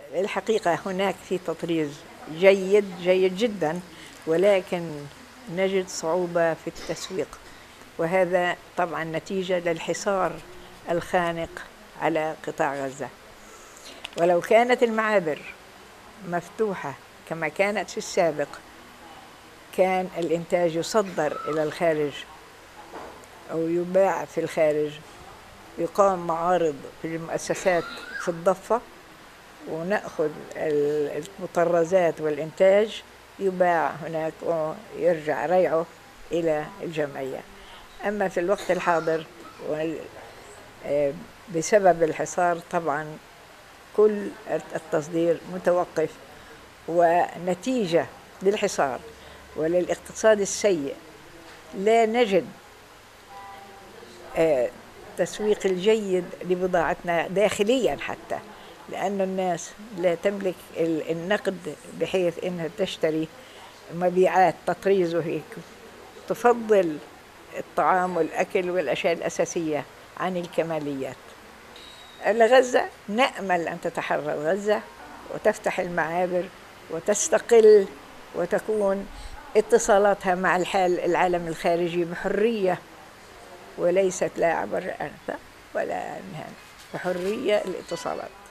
الحقيقة هناك في تطريز جيد جدا، ولكن نجد صعوبة في التسويق، وهذا طبعا نتيجة للحصار الخانق على قطاع غزة. ولو كانت المعابر مفتوحة كما كانت في السابق، كان الإنتاج يصدر إلى الخارج أو يباع في الخارج، يقام معارض في المؤسسات في الضفة، ونأخذ المطرزات والإنتاج يباع هناك ويرجع ريعه إلى الجمعية. أما في الوقت الحاضر بسبب الحصار طبعا كل التصدير متوقف، ونتيجة للحصار وللاقتصاد السيء لا نجد التسويق الجيد لبضاعتنا داخليا، حتى لأن الناس لا تملك النقد بحيث أنها تشتري مبيعات تطريز وهيك، تفضل الطعام والأكل والأشياء الأساسية عن الكماليات. غزة نأمل أن تتحرر غزة وتفتح المعابر وتستقل، وتكون اتصالاتها مع العالم الخارجي بحرية، وليست لا عبر ولا نهاية، بحرية الاتصالات.